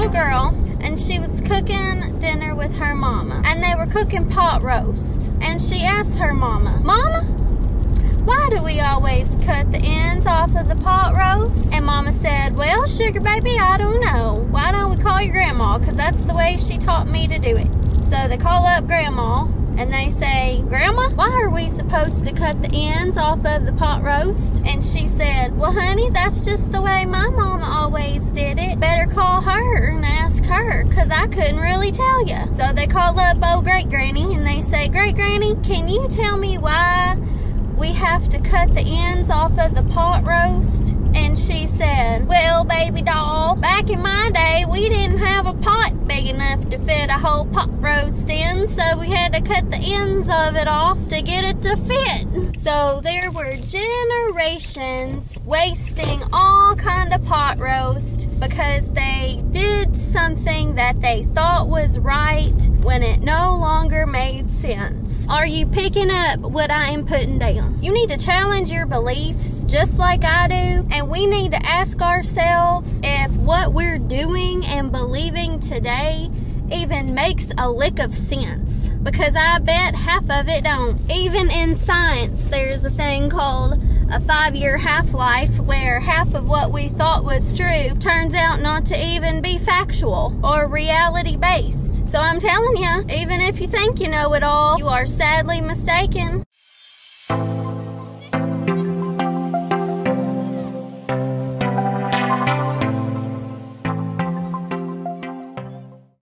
little girl, and she was cooking dinner with her mama, and they were cooking pot roast. And she asked her mama, "Mama, why do we always cut the ends off of the pot roast?" And mama said, "Well, sugar baby, I don't know. Why don't we call your grandma? Because that's the way she taught me to do it." So they call up grandma, and they say, "Grandma, why are we supposed to cut the ends off of the pot roast?" And she said, "Well, honey, that's just the way my mama always did it. Better call her and ask her, because I couldn't really tell you." So they call up old great granny, and they say, "Great granny, can you tell me why we have to cut the ends off of the pot roast?" And she said, "Well, baby doll, back in my day, we didn't have a pot big enough to fit a whole pot roast in, so we had to cut the ends of it off to get it to fit." So there were generations wasting all kind of pot roast because they did something that they thought was right when it no longer made sense. Are you picking up what I am putting down? You need to challenge your beliefs just like I do, and we need to ask ourselves if what we're doing and believing today even makes a lick of sense, because I bet half of it don't. Even in science, there's a thing called a 5-year half-life, where half of what we thought was true turns out not to even be factual or reality-based. So I'm telling you, even if you think you know it all, you are sadly mistaken.